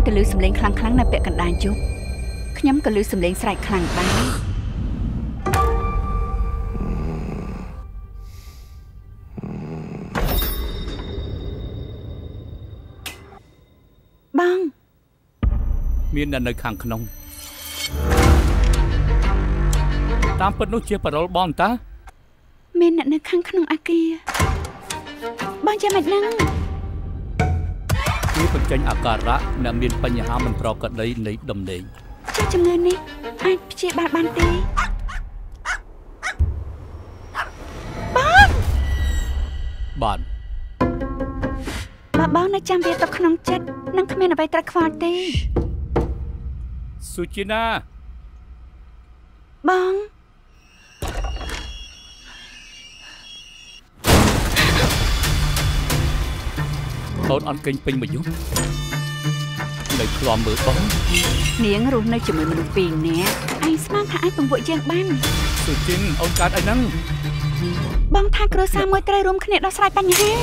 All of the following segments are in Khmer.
ก็ลือสำเร็จครั้งในเปียกันดานยุบខ្ញុំក៏លឺសំឡេងស្រែកខ្លាំងដែរបងមានអ្នកនៅខាងក្នុងតាមពិតនោះជាប៉ារ៉ុលបងតាមានអ្នកនៅខាងក្នុងអាគារបងចាំមិនដឹងគឺបញ្ចេញអាការៈអ្នកមានបញ្ហាមិនប្រក្រតីនៃដំណេកជំងឺនេះអាចព្យាបាលបានទេបានបើបងនៅចាំវាទៅក្នុងចិត្តនឹងគ្មានអ្វីត្រូវខ្វល់ទេសុជីណាបងកូនអត់គេញពេញមួយយប់នៅឃ្លាំមើលបងនាងរស់នៅជាមួយមនុស្សពីរនាក់ឯងស្មានថាអាចពង្ពួកយើងបានសុជីនអូនកើតអីហ្នឹងបងថាគ្រួសារមួយត្រូវរួមគ្នាដោះស្រាយបញ្ហា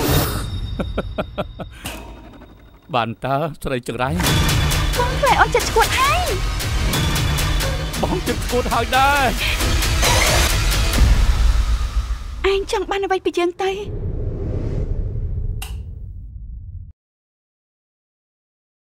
បានតើស្រីចង្រៃបងធ្វើឲ្យអូនចិត្តឈួតហើយបងចិត្តឈួតហើយដែរឯងចង់បានអ្វីពីយើងទៅ